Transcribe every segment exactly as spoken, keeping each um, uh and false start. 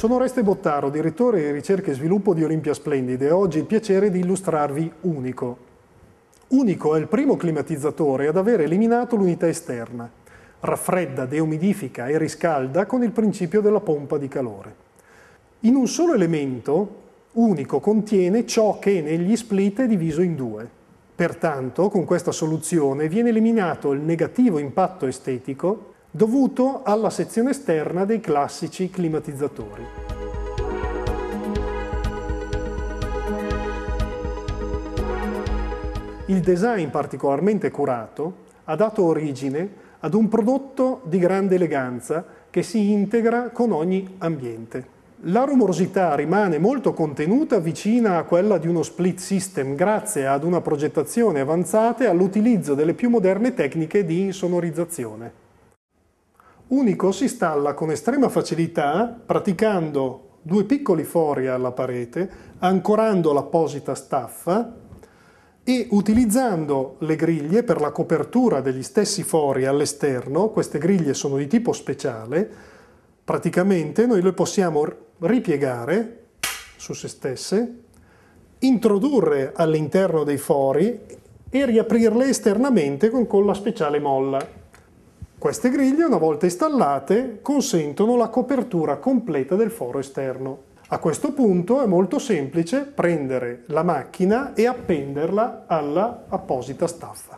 Sono Oreste Bottaro, direttore di ricerca e sviluppo di Olympia Splendid e ho oggi il piacere di illustrarvi Unico. Unico è il primo climatizzatore ad aver eliminato l'unità esterna. Raffredda, deumidifica e riscalda con il principio della pompa di calore. In un solo elemento, Unico contiene ciò che negli split è diviso in due. Pertanto, con questa soluzione viene eliminato il negativo impatto estetico dovuto alla sezione esterna dei classici climatizzatori. Il design particolarmente curato ha dato origine ad un prodotto di grande eleganza che si integra con ogni ambiente. La rumorosità rimane molto contenuta, vicina a quella di uno split system, grazie ad una progettazione avanzata e all'utilizzo delle più moderne tecniche di insonorizzazione. Unico si installa con estrema facilità praticando due piccoli fori alla parete, ancorando l'apposita staffa e utilizzando le griglie per la copertura degli stessi fori all'esterno. Queste griglie sono di tipo speciale, praticamente noi le possiamo ripiegare su se stesse, introdurre all'interno dei fori e riaprirle esternamente con, con la speciale molla. Queste griglie, una volta installate, consentono la copertura completa del foro esterno. A questo punto è molto semplice prendere la macchina e appenderla alla apposita staffa.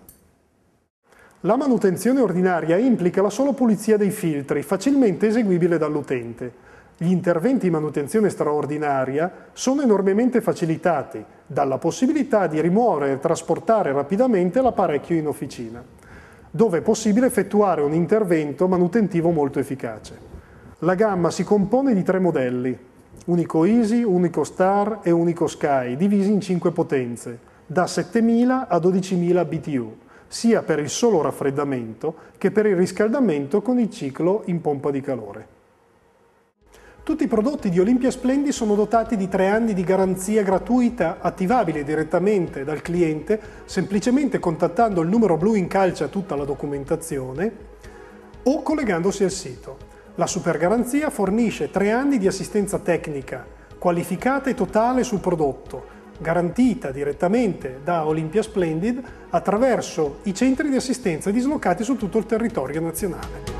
La manutenzione ordinaria implica la sola pulizia dei filtri, facilmente eseguibile dall'utente. Gli interventi di manutenzione straordinaria sono enormemente facilitati dalla possibilità di rimuovere e trasportare rapidamente l'apparecchio in officina, dove è possibile effettuare un intervento manutentivo molto efficace. La gamma si compone di tre modelli, Unico Easy, Unico Star e Unico Sky, divisi in cinque potenze, da settemila a dodicimila B T U, sia per il solo raffreddamento che per il riscaldamento con il ciclo in pompa di calore. Tutti i prodotti di Olympia Splendid sono dotati di tre anni di garanzia gratuita, attivabile direttamente dal cliente, semplicemente contattando il numero blu in calce a tutta la documentazione o collegandosi al sito. La supergaranzia fornisce tre anni di assistenza tecnica, qualificata e totale sul prodotto, garantita direttamente da Olympia Splendid attraverso i centri di assistenza dislocati su tutto il territorio nazionale.